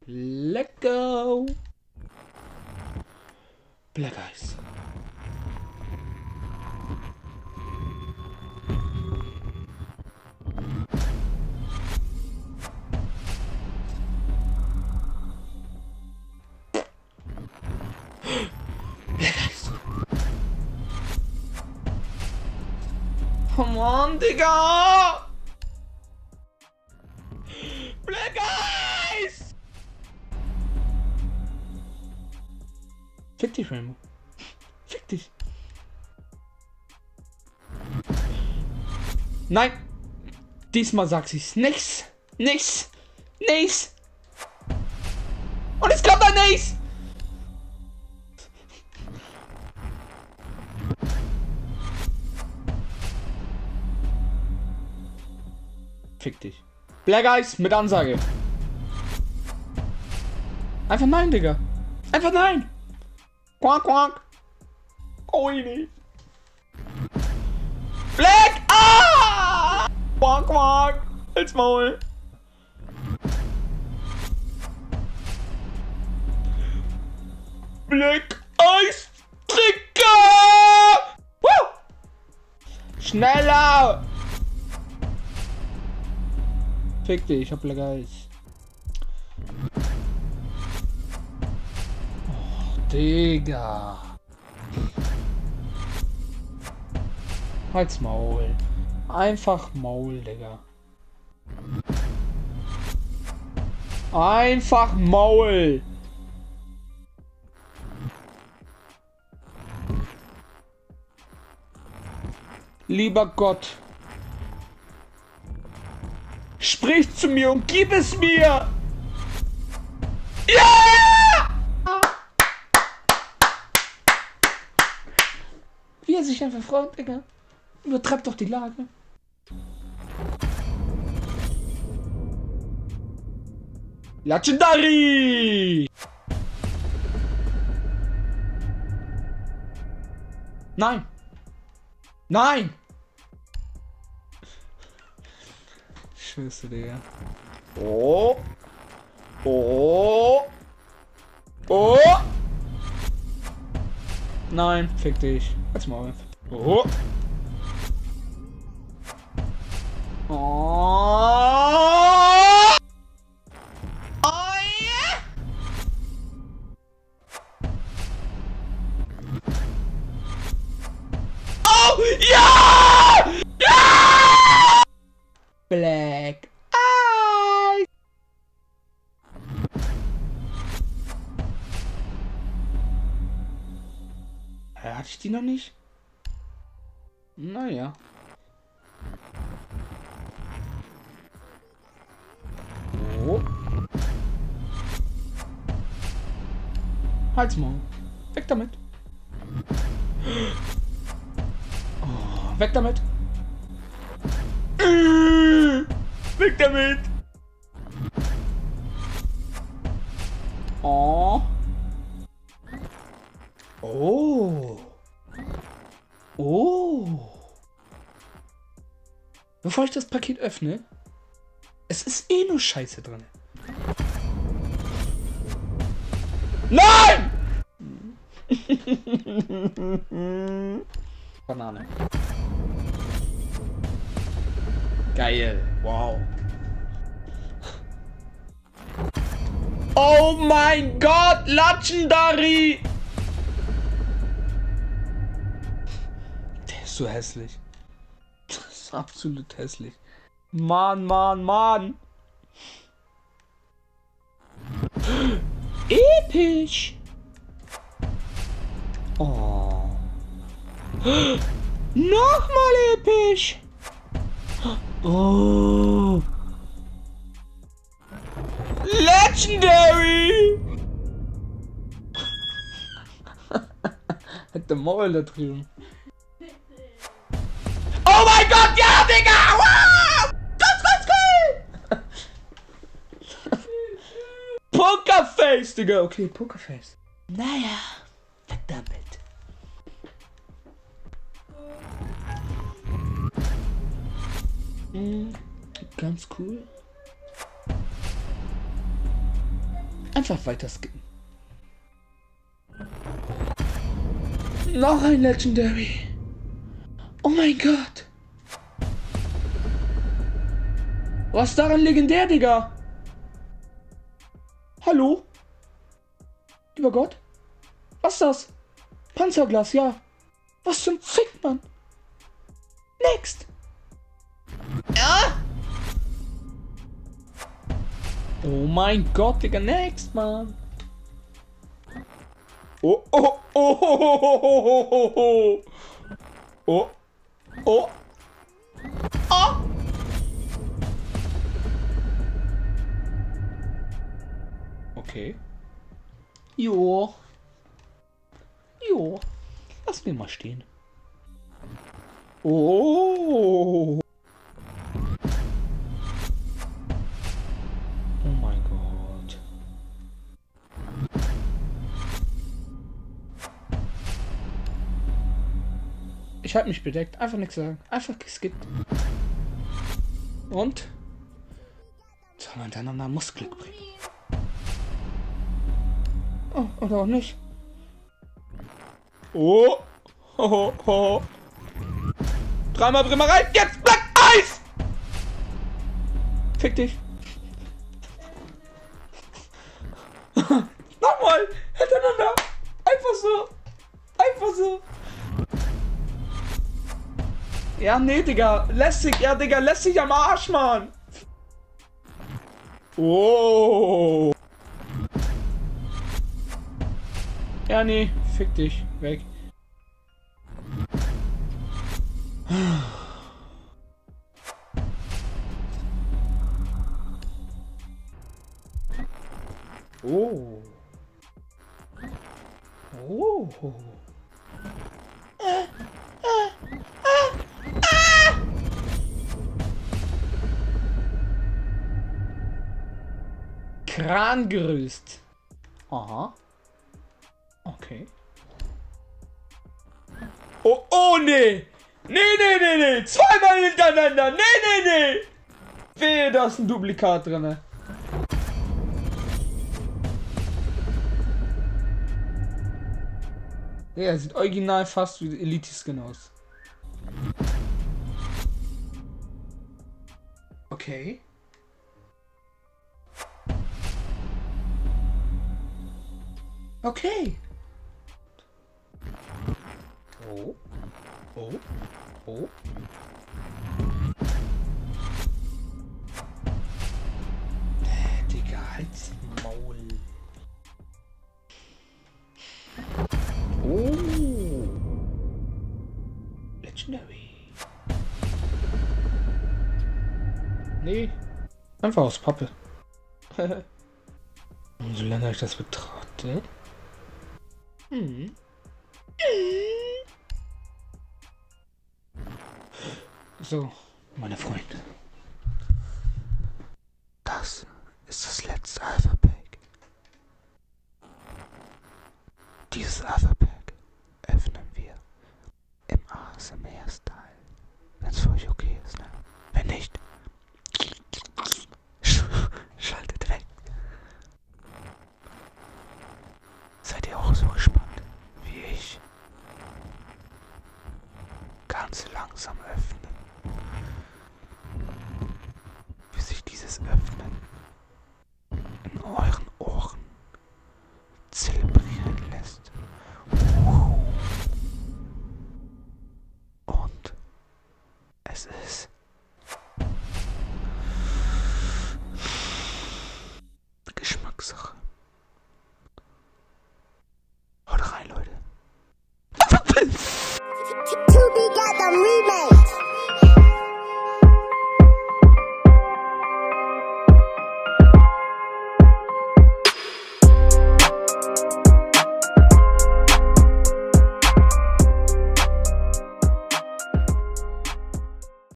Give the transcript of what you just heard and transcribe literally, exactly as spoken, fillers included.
Let go. Black Eyes. Black Eyes. Come on, Digga! Black Eyes! Fick dich, Rainbow. Fick dich. Nein! Diesmal sagt sie's. Nix! Nix! Nix! Und es kommt ein Nix! Fick dich. Black Eyes mit Ansage. Einfach nein, Digga. Einfach nein. Quack, quack. Oh, nicht. Black! Ah! Quack, quack. Halt's Maul. Black Eyes Trigger! Woo! Schneller! Fick dich, ich hab Black Eyes. Oh, Digga. Halt's Maul. Einfach Maul, Digga. Einfach Maul. Lieber Gott. Sprich zu mir und gib es mir! Ja! Wie er sich einfach freut, Digga. Übertreibt doch die Lage. Legendary! Nein! Nein! Scheiße, Digga. Oh! Oh! Oh! Nein, fick dich. Halt's mal auf. Oh! Oh! Oh yeah! Oh ja! Ja! Black Eyes! Hatte ich die noch nicht? Naja. Oh. Halt's mal. Weg damit. Oh, weg damit. Weg damit. Oh. Oh. Oh. Bevor ich das Paket öffne, es ist eh nur Scheiße drin. Nein! Banane. Geil. Wow. Oh mein Gott, Legendary! Der ist so hässlich. Das ist absolut hässlich. Mann, Mann, Mann. Episch. Oh. Nochmal episch. Oh. Legendary. Hat der Maul da drüben. Oh mein Gott, ja, Digga! Wow! Pokerface, Digga. Okay, Pokerface. Naja, weg damit. Mhm, ganz cool. Einfach weiter skippen. Noch ein Legendary. Oh mein Gott. Was ist daran legendär, Digga? Hallo? Lieber Gott? Was ist das? Panzerglas, ja. Was zum Fick, Mann? Next. Ja. Oh mein Gott, Digga, next, Mann. Oh, oh, oh, oh, oh, oh, oh, oh, oh, oh, oh. Okay. Jo. Jo. Lass mir mal stehen. Oh. Oh mein Gott. Ich hab mich bedeckt. Einfach nichts sagen. Einfach geskippt. Und? Soll man hintereinander Muskeln bringen? Oh, oder auch nicht. Oh. Ho, ho, ho. Dreimal Brimmer rein. Jetzt Black Eis! Fick dich. Nochmal. Hintereinander. Einfach so. Einfach so. Ja, nee, Digga. Lässig. Ja, Digga. Lässig am Arsch, Mann. Oh. Ja, nee. Fick dich. Weg. Oh. Oh. Äh, äh, äh, äh. Krangerüst. Aha. Okay. Oh, oh, nee. Nee, nee, nee, nee. Zweimal hintereinander. Nee, nee, nee. Wehe, da ist ein Duplikat drin. Ja, er sieht original fast wie Elite-Skin aus. Okay. Okay. Oh. Oh. Oh. Äh, Digga, halt's Maul. Oh. Legendary. Nee. Einfach aus Pappe. Und solange ich das betrachte. Hm. So, meine Freunde. Das ist das letzte Alpha-Pack. Dieses Alpha-Pack öffnen wir im A S M R-Style. Wenn es für euch okay ist, ne? Wenn nicht, schaltet weg. Seid ihr auch so gespannt wie ich? Ganz langsam öffnen. Wie sich dieses Öffnen in euren Ohren zelebrieren lässt. Und es ist